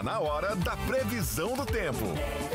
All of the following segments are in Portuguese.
na hora da previsão do tempo.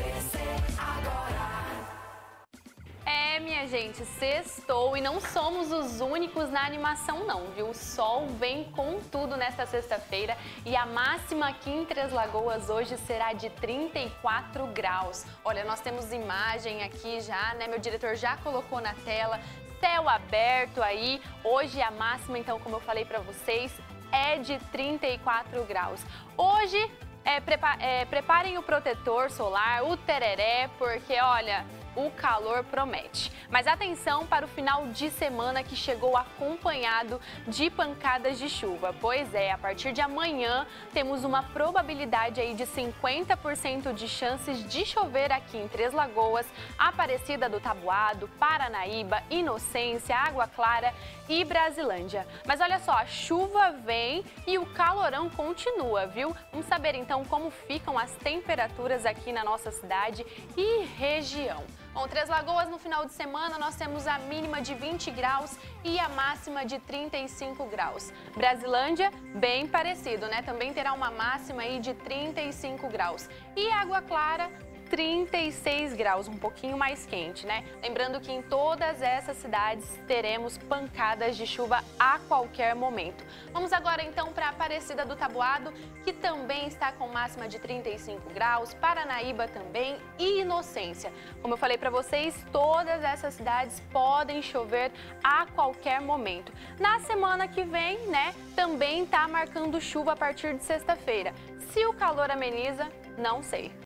Minha gente, sextou e não somos os únicos na animação não, viu? O sol vem com tudo nesta sexta-feira e a máxima aqui em Três Lagoas hoje será de 34 graus. Olha, nós temos imagem aqui já, né? Meu diretor já colocou na tela, céu aberto aí. Hoje a máxima, então, como eu falei pra vocês, é de 34 graus. Hoje, preparem o protetor solar, o tereré, porque, olha, o calor promete. Mas atenção para o final de semana que chegou acompanhado de pancadas de chuva. Pois é, a partir de amanhã temos uma probabilidade aí de 50% de chances de chover aqui em Três Lagoas, Aparecida do Taboado, Paranaíba, Inocência, Água Clara e Brasilândia. Mas olha só, a chuva vem e o calorão continua, viu? Vamos saber então como ficam as temperaturas aqui na nossa cidade e região. Bom, Três Lagoas no final de semana nós temos a mínima de 20 graus e a máxima de 35 graus. Brasilândia, bem parecido, né? Também terá uma máxima aí de 35 graus. E Água Clara, 36 graus, um pouquinho mais quente, né? Lembrando que em todas essas cidades teremos pancadas de chuva a qualquer momento. Vamos agora então para Aparecida do Taboado, que também está com máxima de 35 graus, Paranaíba também e Inocência. Como eu falei para vocês, todas essas cidades podem chover a qualquer momento. Na semana que vem, né, também está marcando chuva a partir de sexta-feira. Se o calor ameniza, não sei.